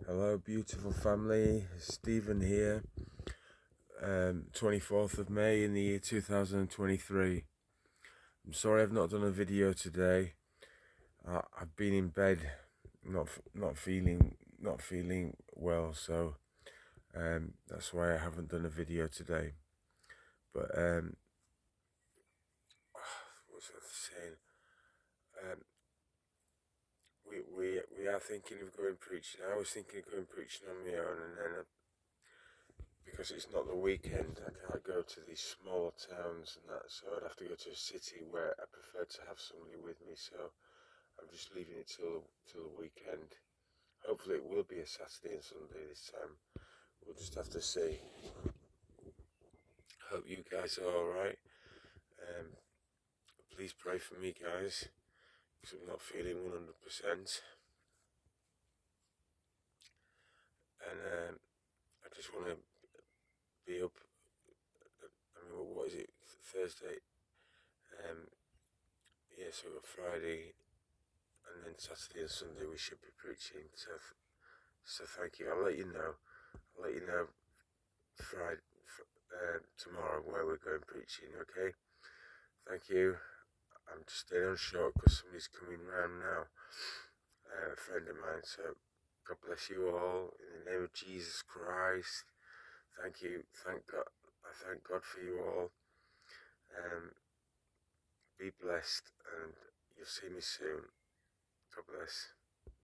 Hello beautiful family, Stephen here, 24th of May in the year 2023. I'm sorry I've not done a video today. I've been in bed, not feeling well, so that's why I haven't done a video today. But what's I saying? We are thinking of going preaching. I was thinking of going preaching on my own, and then because it's not the weekend, I can't go to these smaller towns and that, so I'd have to go to a city where I prefer to have somebody with me. So I'm just leaving it till the weekend. Hopefully it will be a Saturday and Sunday this time. We'll just have to see. Hope you guys are alright. Please pray for me, guys, because I'm not feeling 100%. And I just want to be up. I mean, what is it? Thursday. Yeah, so Friday, and then Saturday and Sunday we should be preaching. So thank you. I'll let you know. Friday, tomorrow where we're going preaching. Okay. Thank you. I'm just staying on short because somebody's coming round now. A friend of mine. So God bless you all in the name of Jesus Christ. Thank you. Thank God. I thank God for you all. Be blessed, and you'll see me soon. God bless.